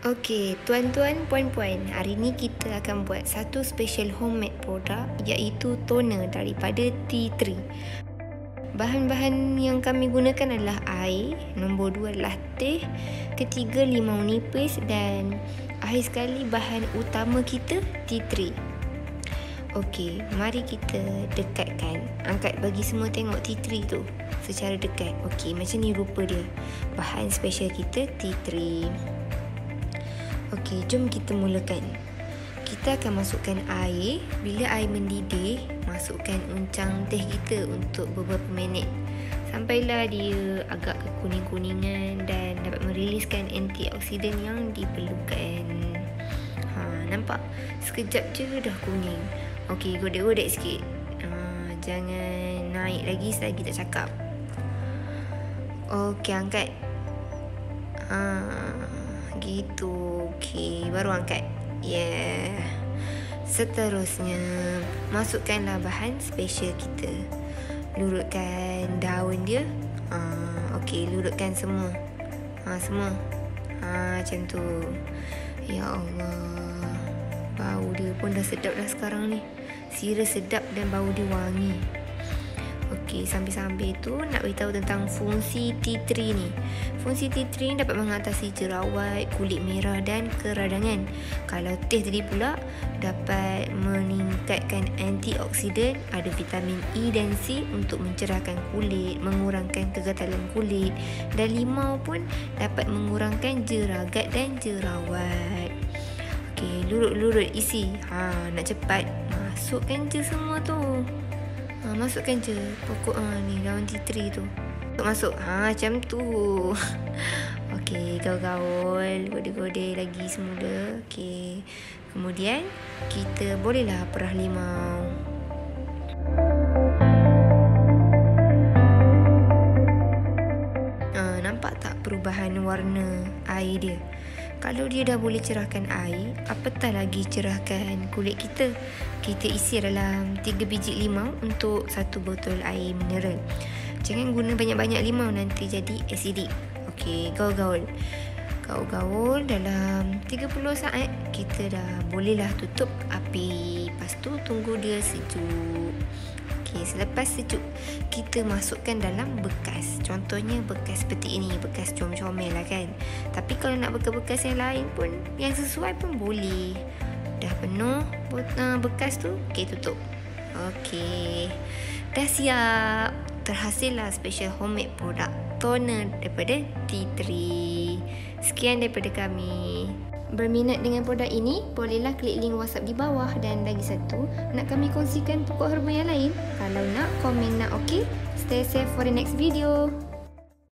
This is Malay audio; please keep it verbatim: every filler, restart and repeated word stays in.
Okey, tuan-tuan, puan-puan, hari ni kita akan buat satu special homemade produk iaitu toner daripada tea tree. Bahan-bahan yang kami gunakan adalah air, nombor dua adalah teh, ketiga limau nipis dan akhir sekali bahan utama kita tea tree. Okey, mari kita dekatkan. Angkat bagi semua tengok tea tree tu secara dekat. Okey, macam ni rupa dia. Bahan special kita tea tree. Okey, jom kita mulakan. Kita akan masukkan air. Bila air mendidih, masukkan uncang teh kita untuk beberapa minit. Sampailah dia agak kekuning-kuningan dan dapat meriliskan antioksidan yang diperlukan. Ha, nampak? Sekejap je dah kuning. Okey, godek-godek sikit. Ha, jangan naik lagi selagi tak cakap. Okey, angkat. Ha, gitu. Okey, baru angkat. Yeah. Seterusnya, masukkanlah bahan special kita. Lurutkan daun dia. Ha, okey, lurutkan semua. Ha, semua. Ha, macam tu. Ya Allah. Bau dia pun dah sedap dah sekarang ni. Sira sedap dan bau dia wangi. Okey, sambil-sambil tu nak beritahu tentang fungsi tea tree ni. Fungsi tea tree dapat mengatasi jerawat, kulit merah dan keradangan. Kalau teh tadi pula dapat meningkatkan antioksidan, ada vitamin E dan C untuk mencerahkan kulit, mengurangkan kegatalan kulit, dan limau pun dapat mengurangkan jeragat dan jerawat. Okey, lurut-lurut isi. Ha, nak cepat, masukkan je semua tu. Ha, masukkan je pokok ha, ni daun tea tree tu. Masuk. Ha, macam tu. Okey, gaul-gaul, godeh-godeh lagi semula. Okey. Kemudian kita bolehlah perah limau. Ha, nampak tak perubahan warna air dia? Kalau dia dah boleh cerahkan air, apatah lagi cerahkan kulit kita. Kita isi dalam tiga biji limau untuk satu botol air mineral. Jangan guna banyak-banyak limau, nanti jadi asidik. Okey, gaul-gaul. Gaul-gaul dalam tiga puluh saat, kita dah bolehlah tutup api. Lepas tu tunggu dia sejuk. Okey, selepas sejuk, kita masukkan dalam bekas. Contohnya bekas seperti ini, bekas comel-comel lah kan. Tapi kalau nak bekas-bekas yang lain pun, yang sesuai pun boleh. Dah penuh bekas tu, okey, tutup. Okey, dah siap. Terhasillah special homemade produk toner daripada tea tree. Sekian daripada kami. Berminat dengan produk ini, bolehlah klik link WhatsApp di bawah. Dan lagi satu, nak kami kongsikan pokok herba yang lain? Kalau nak, komen nak okey. Stay safe for the next video.